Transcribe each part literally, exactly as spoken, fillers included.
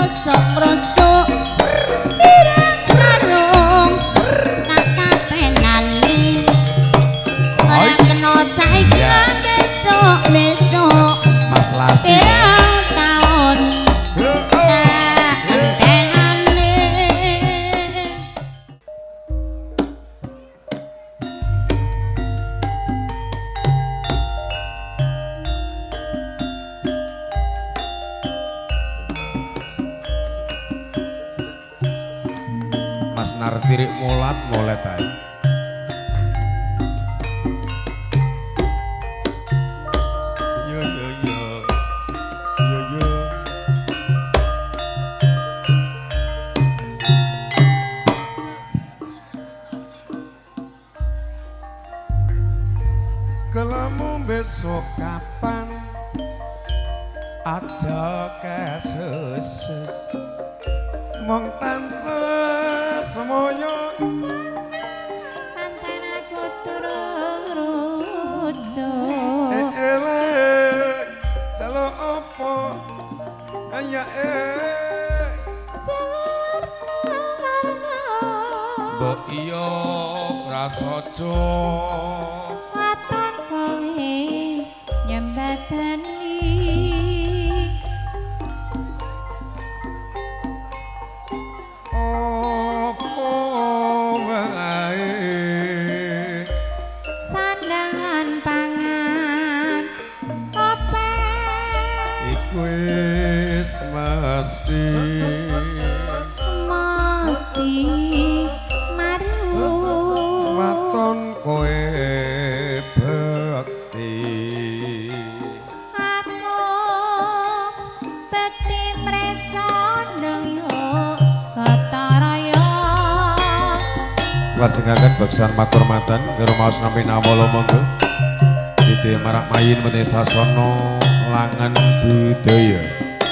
ngrosok-ngrosok pirang sarung tak kapenani ora kena saiki besok-besok Mas Lasi pirang taun tak entenane. Mas Nartirik mulat molet ae. Yo yo yo. Yo yo. Kelamu besok kapan aja kesusut mong tansah semoyo Pancen aku turun rujuk elek calo apa aya eh warna-warna mbok iya prasaja waton kowe nyembadani apa wae sandangan pangan kopek iku wis mesti mati maru waton kowe bekti aku bekti mrecondong yo kataraya lajengaken beksan matur maten karo maos nampi nawala monggo dite marak mayin mene sasana langan budaya.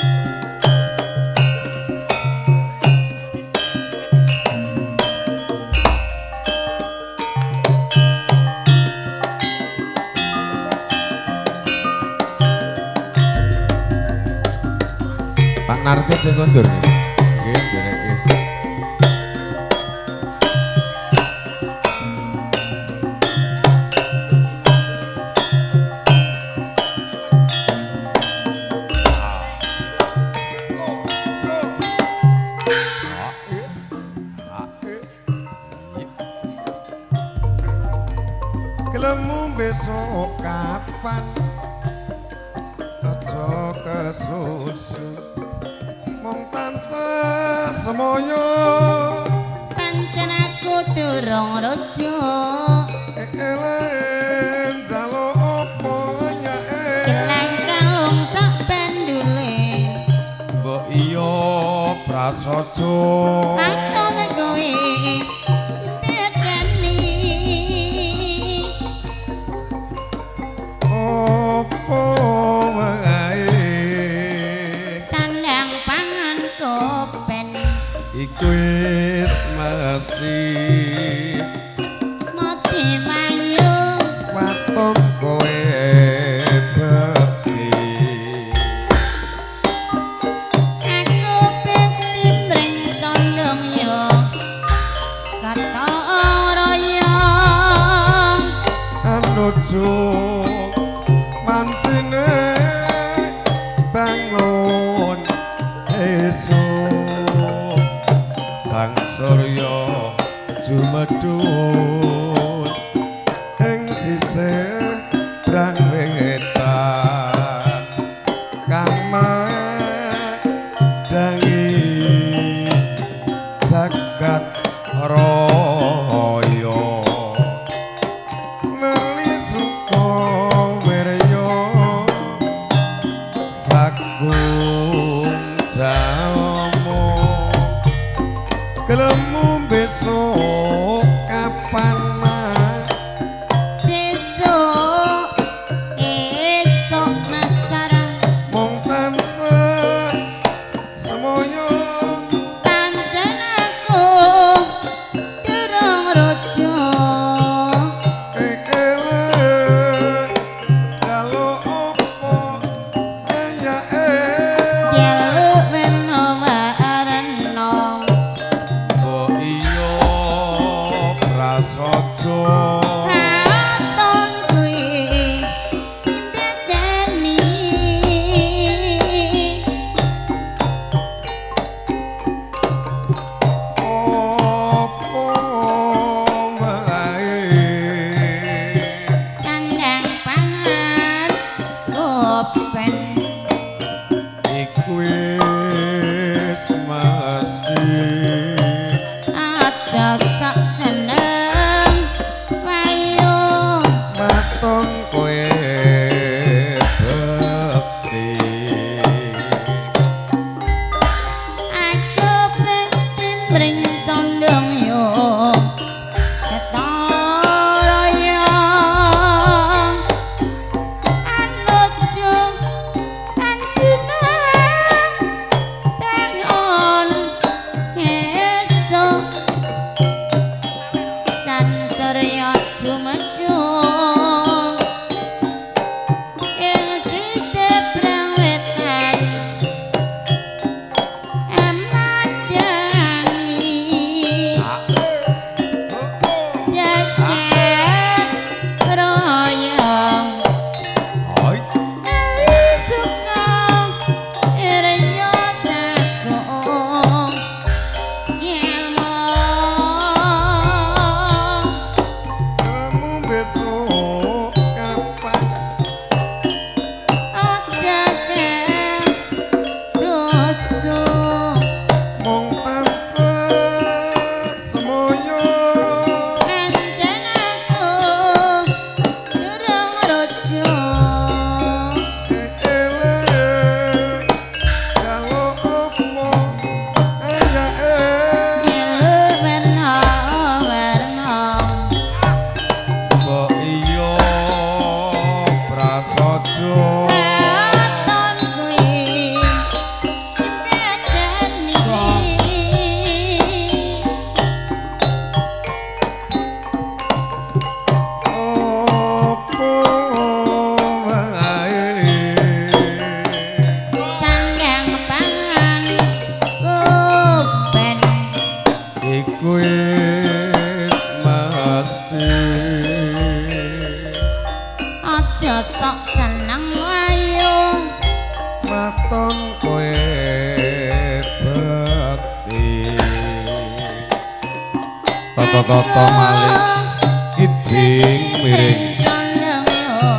Pak Narti sing kondur nggih. Nggih, ndereke. Kelemu besok kapan aja kesusu mong tansah semoyo pancen aku durung rujuk elen jalo apa nyae gelang kalung sak pendule mbok iya prasaja aton kowe mbekani apa wae sandang pangan kopen iku wis mesti mati mayu waton kowe bekti aku bekti mring condong yo kata raya anuju mancine bangun esuk sang surya jumedhut ing sisih brang wetan kang dangi jagat raya meli suka wirya sagung jamu kelemu besok kapan sesuk esok nasara mong tansah semoyo pancen aku durung rujuk elek jalo apa aya jaluk weno wae wis mesti aja sak seneng wayu maton kowe bekti aku bekti mring condong yo ketara yo anuju kanjina bangun esok san surya jumedhung ing sisih brawetan emandangi jagat royong Hai suka iryo sagung jelmo kamu besok kapan aja ke susu mong tansah semoyo kanjen aku durung rujuk elek kalau opo ayake jilu werna werna mbok iya prasaja katon kuwi dadani opo wae sanggang pangan kuben iku wis mesti aja sok seneng wayu maton kowe bekti toto-toto malih kijing miring condong yo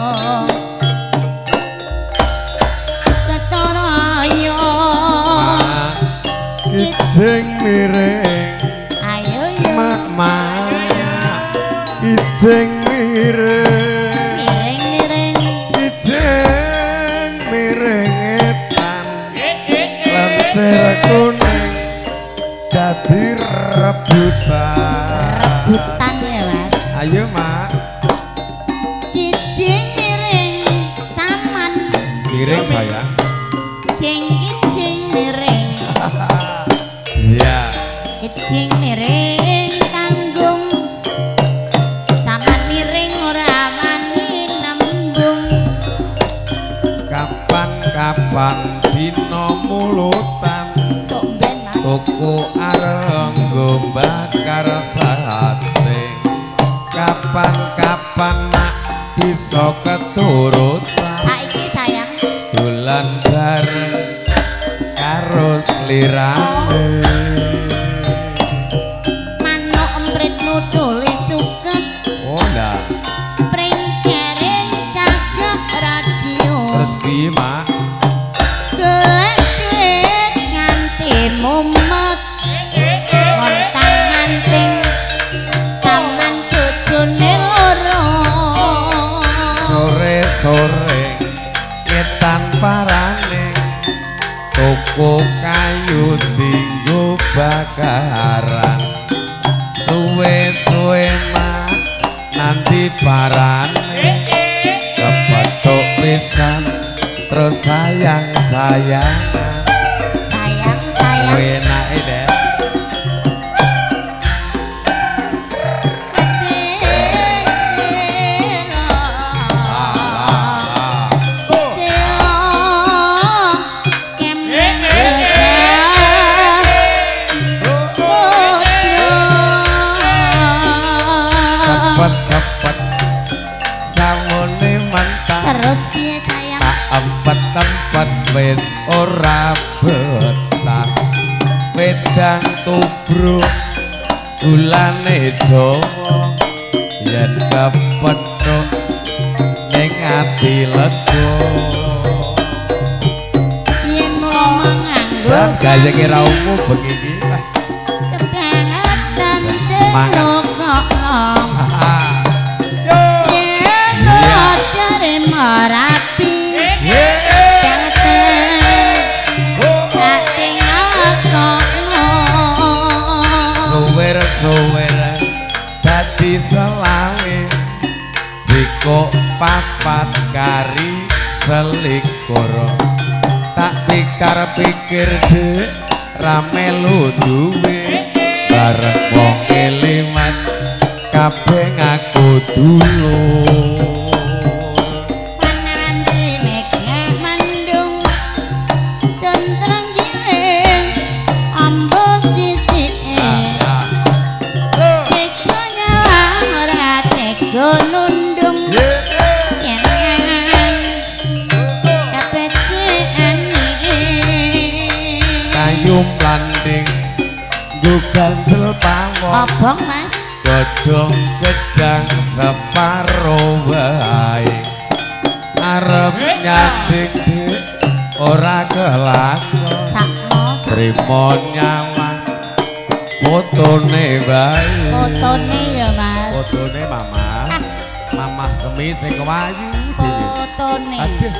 ketara yo mak kijing miring ayo yo mak mak kijing miring miring-miring kijing miring etan lancer kuning dadi rebutan rebutan ya mas ayo mak kijing miring saman miring sayang jeng kijing miring iya kijing miring tanggung saman miring ora wani nembung kapan-kapan dina mulutan sok ben mas tuku arenggo bakar sate kapan-kapan nak bisa keturutan saiki sayang dolan bareng karo slirane manuk emprit nuduli suket oh ndak pring kering cagak radio terus piye mak golek duit nganti mumet montang-manting saman bojone loro sore-sore ngetan parane tuku kayu dinggo bakaran suwe-suwe mak nanti parane kepethuk pisan terus sayang-sayang sayang-sayang enake deh sepet-sepet samune mantap terus piye sayang tak empet-empet wis ora betah wedang tubruk gulane Jawa yen kepethuk ning ati lega yen mau mangan Dan gaya kira umum begini. Kebangetan senok ngomong. Iya. Cari merapi. Suwer dadi selawe jiko papat kari selikur tak pikir-pikir dek rame lu duwe bareng wong liwat kabeh ngaku dulu landing gugandel pawon obong mas godhong gedang separo wae arep nyading dik ora kelakon sakno trimo nyawang fotone wae fotone ya mas fotone mama mama semi sing wayu dhewe fotone aduh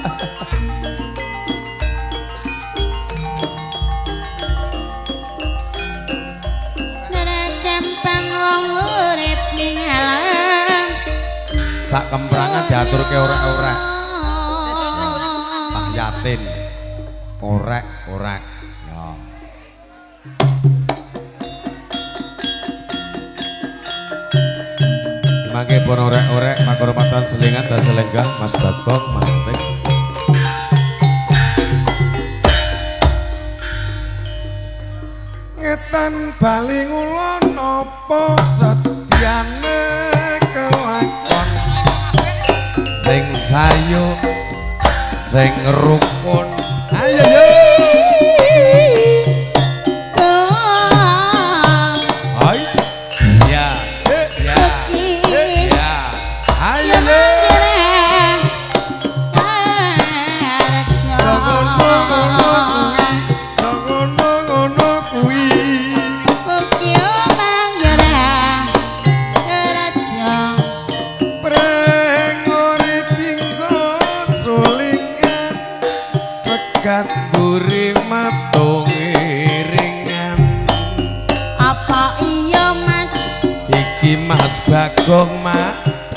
sak kemprangan diatur ke orek-orek Pak Yatin orek-orek ya mangke pun orek-orek makormatan selingan dan selenggah Mas Bagong Mas Enting ngetan bali ngulon nopo setyane kelakon sing sayu sing rukun ayo yo hai ya ya ya ayo yo ngono kuwi guri matung iringan apa iya mas iki Mas Bagong mak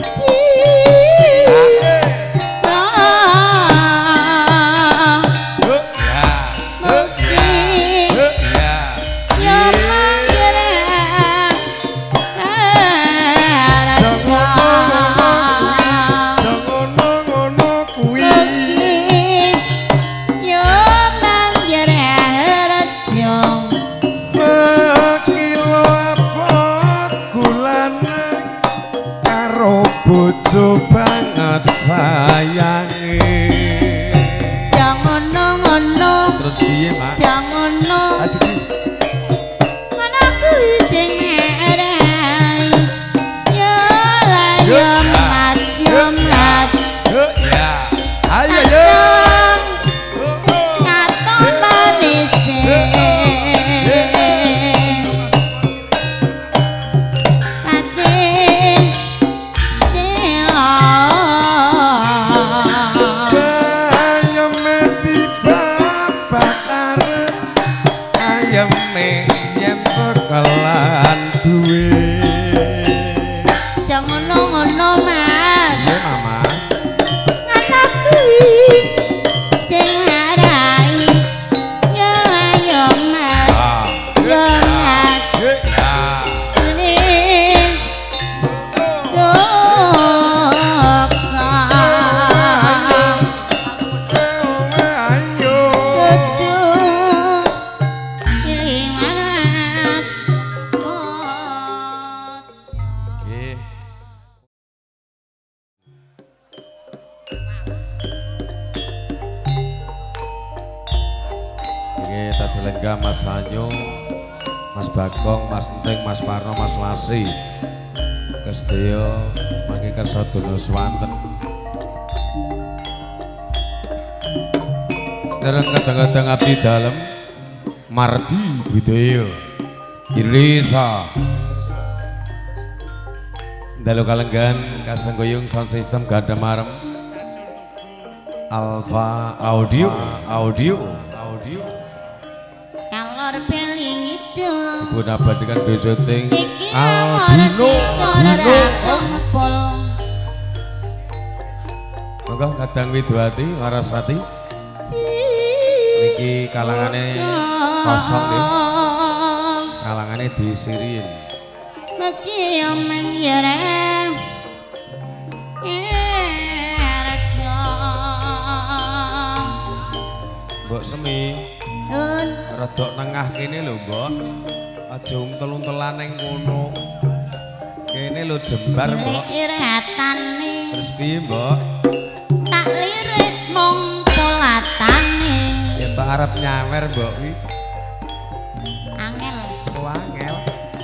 bojo banget sayange jangan ngono terus piye mak jangan ngono aduh anakku sing ngerai yo la yo mas yo mas yo ya ayo yo ngaton manis kelan duwe jangan ngono mas iya mama anakku sing ngarai yo la yo mas yo mas ini suka ayo kita selenggah Mas Sanyo Mas Bagong, Mas Enting, Mas Parno, Mas Lasi Kestio mangke kersa dono swanten sedereng kadang-kadang abdi dalem Mardi Budaya Indonesia dalu kalenggan kasenggoyong sound system gada marem Alfa Audio Audio Audio Alor beling itu Ibu nabad dengan dojoting Albino Albino Monggo kadang Widowati Larasati niki kalangane kosong deh kalangane disirin Maki omeng yarang Raja Mbok Semi Nun rodok nengah kene lho Mbok aja untel-untelan ning kono kene lho jembar Mbok iratane terus piye Mbok tak lirik mong polatane ya tak arep nyawer Mbok wi angel oh angel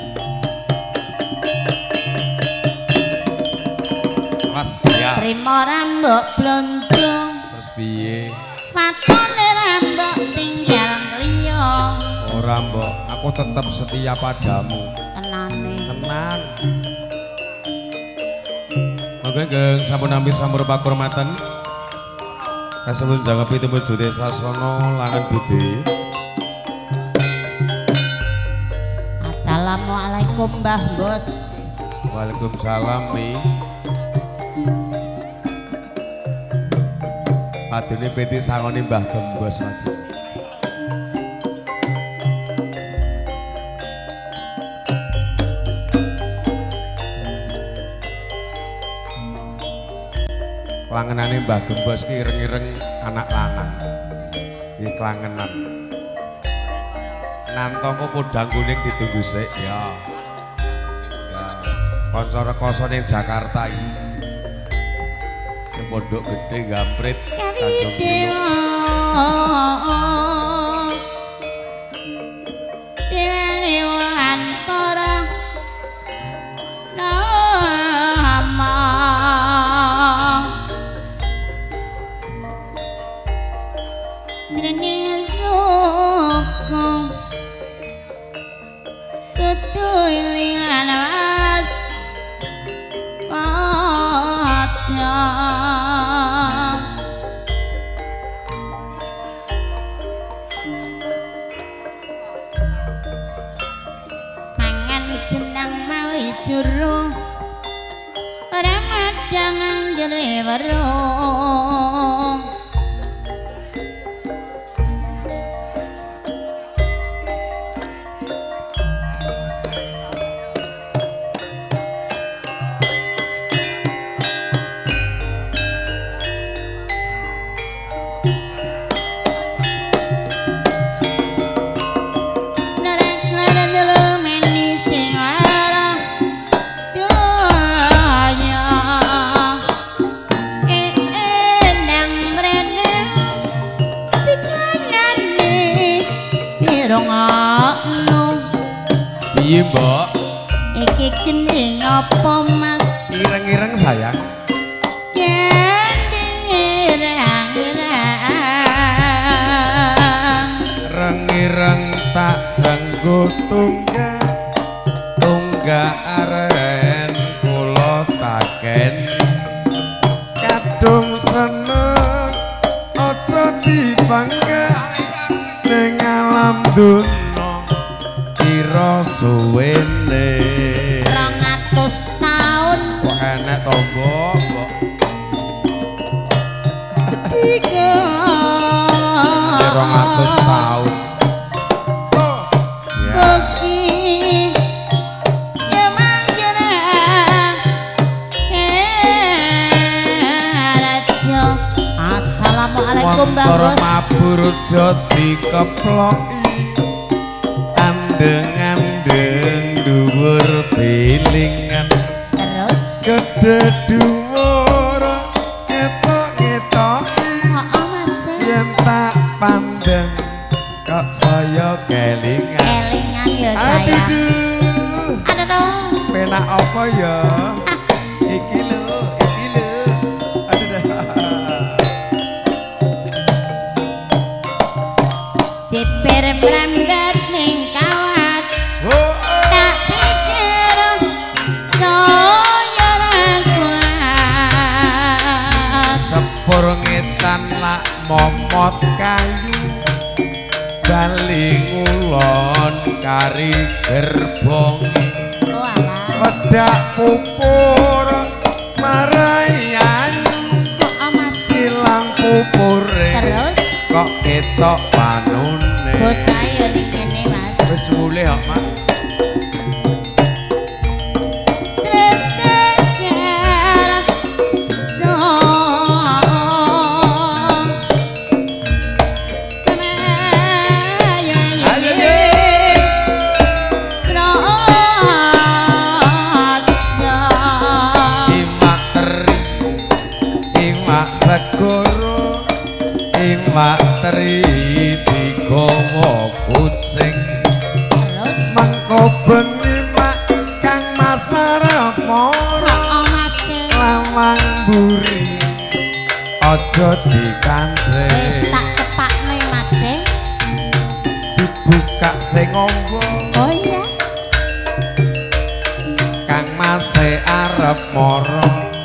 Mas ya trimo rambok blonjo terus piye watone rambok tinggal liya ora Mbok aku tetap setia padamu tenane tenan oke geng sampun nampi sampur pakurmatan kasebut jangkepi tumuju desa sono langan budi Assalamualaikum Mbah Bos Waalaikumsalam Mi Padune peti sangoni Mbah Gembos Mati Klangenane Mbah Gembos ki ireng-ireng anak lanang. Iki klangenan. Nantoko podang kuning ditunggu sik ya. Ya. Kanca rekoso ning Jakarta iki. Ke Pondok Gede Gamprit Tanjung Priok. Iya Mbok. Iki gending apa Mas? Ireng-ireng sayang. Gending ireng-ireng. Reng-ireng tak senggo tunggak tunggak aren kula taken kadung seneng aja dibangga ning alam dunya pira suwene rong atus taun kok enek to Mbok Mbok tiga rong atus taun Boki ya manjana Raja Assalamualaikum Mbak Bos mabur jodi keploki andeng-andeng dhuwur belingan terus gede dhuwur ngetok-ngetoki oh Mas yen tak pandang kok saya kelingan kelingan ya saya aduh aduh penak apa ya iki lho iki lho aduh C P hampir merembet ning kawat tak pikir saya ra kuat sepur ngetan lak momot kayu bali ngulon kari gerbong walah wedak pupur marai ayu kok amas silang pupure terus kok ketok panune bocah yo ning kene Mas wis mulih kok Mak terus sekarang so ayo deh imak teri imak segoro imak teri digawa kucing terus mengko bengi mak kang masarep moro kok Mas lawang mburi aja wis dikancing tak cepakno Mas dibuka sing ngombo oh iya kang mase arep moro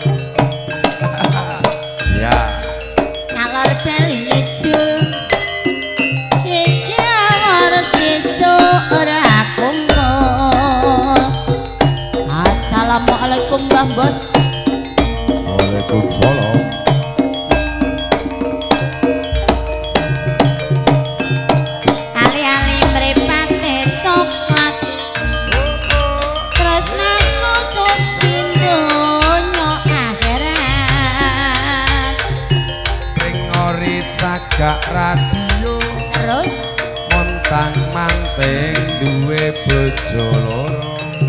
ya ngalor bali idul iki harus sesuk ora kumpul assalamualaikum Mbah Bos Waalaikumsalam ali-ali mripate coklat terus naku suci donya akhirat ring ori cagak radio terus montang manting duwe bojo loro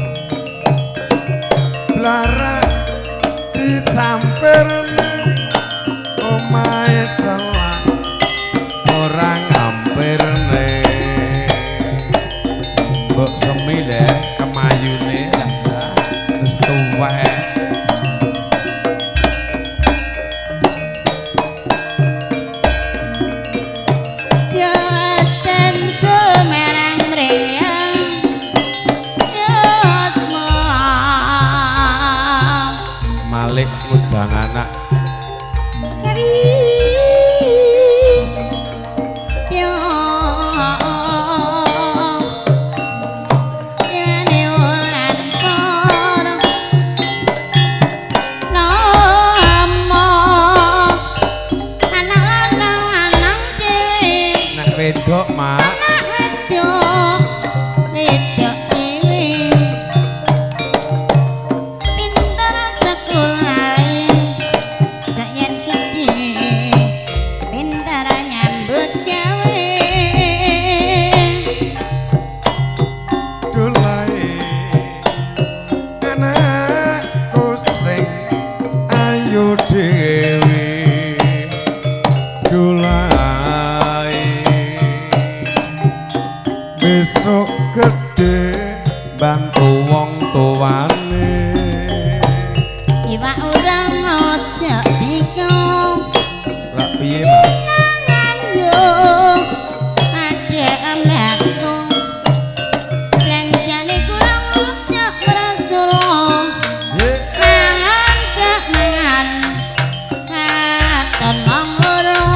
blara disampirne omahe celak ora ngampirne mbok semile kemayune wis tuwek Jasten Semarang mriyang Yosmo Malik ngundang anak Kawi Yo Yane ulan para Nomo Anak lanang lanang dhewe nek wedok mak anak wedok wedok dhewe pinter sekolahe sayen gedhe pinter nyambut gawe dulai anakku sing ayu dhewe dulai besok gede bantu wong tuane iwak urang aja dikelong lak piye mak nangan yo adek ambakku belanjane kurang aja Rasulullah mangan gak mangan katon mangoro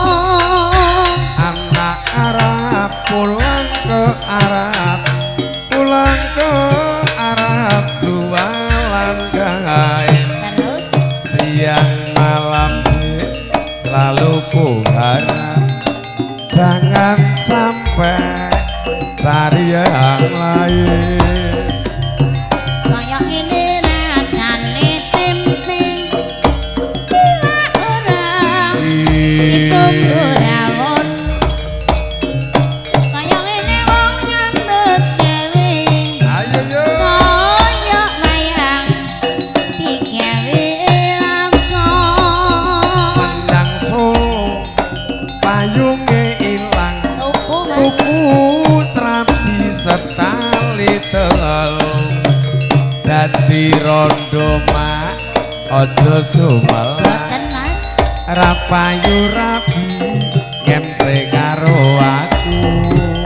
anak Arab pulang ke Arab pulang ke Arab jualan kain terus siang malam selalu ku harap jangan sampai cari yang lain kaya ini rasane tempe iwak urang ditunggu rawon kaya ini wong nyambut gawe ayo yo kaya wayang digawe lakon menang solo payunge ilang tuku Mas tuku serabi setali tengel dadi rondo mak aja sumelang boten Mas rapayu rabi ngemse karo aku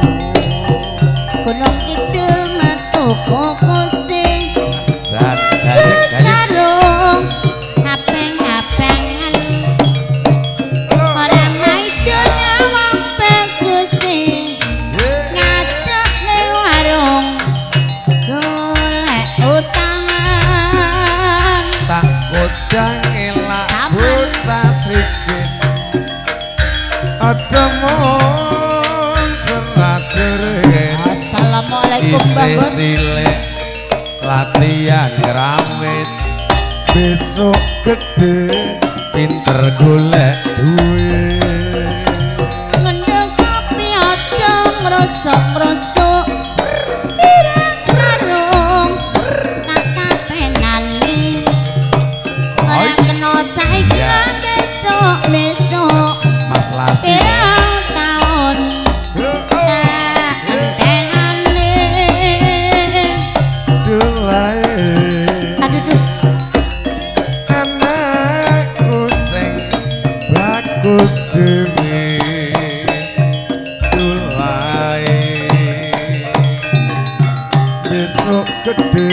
Assalamualaikum Mbak Bos. cilik latihan ngeramit besok gede pinter golek duit Ngendeng kopi aja ngrosok-ngrosok Pirang sarung tak kapenali Ora kena saiki lan besok-besok Mas Lasi Pirang taun tak entenane dulai Aduh duh anakku sing bagus dewe dulai besok gede